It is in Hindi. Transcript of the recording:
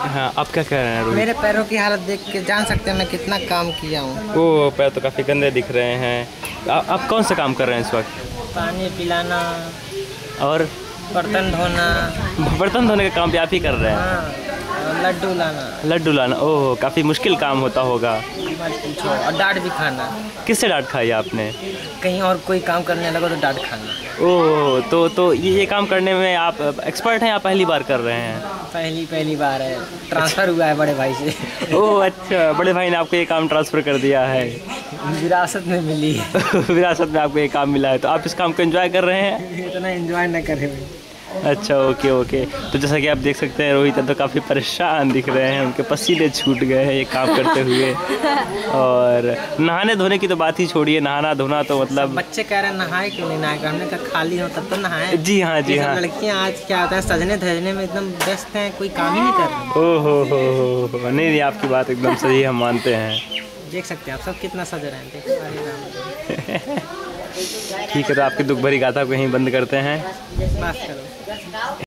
हाँ, आप क्या कह रहे हैं रोहित? मेरे पैरों की हालत देख के जान सकते हैं मैं कितना काम किया हूँ। ओ, पैर तो काफ़ी गंदे दिख रहे हैं। आप कौन सा काम कर रहे हैं इस वक्त? पानी पिलाना और बर्तन धोना। बर्तन धोने का काम भी आप ही कर रहे हैं? हाँ, और लड्डू लाना। लड्डू लाना, ओह काफ़ी मुश्किल काम होता होगा। मत पूछो। और डांट भी खाना। किससे डांट खाई आपने? कहीं और कोई काम करने लगा तो डांट खाना। ओह, तो ये काम करने में आप एक्सपर्ट हैं या पहली बार कर रहे हैं? पहली बार है। ट्रांसफ़र हुआ है बड़े भाई से। ओह अच्छा, बड़े भाई ने आपको ये काम ट्रांसफ़र कर दिया है। विरासत में मिली है। विरासत में आपको ये काम मिला है, तो आप इस काम को एंजॉय कर रहे हैं? इतना एंजॉय न करे भाई। अच्छा, ओके ओके। तो जैसा कि आप देख सकते हैं रोहित तो काफ़ी परेशान दिख रहे हैं, उनके पसीने छूट गए हैं ये काम करते हुए। और नहाने धोने की तो बात ही छोड़िए, नहाना धोना तो मतलब बच्चे कह रहे हैं नहाए क्यों नहीं नहाए, हमने कहा खाली हो तब तो नहाए। जी हाँ, जी हाँ। लड़कियां आज क्या होता है सजने धजने में एकदम व्यस्त हैं, कोई काम ही नहीं कर रहे। ओह हो, नहीं आपकी बात एकदम सही, हम मानते हैं। देख सकते हैं आप सब कितना सज रहे हैं, देखो अरे राम। ठीक है, तो आपकी दुख भरी गाथा को यहीं बंद करते हैं। माफ करो।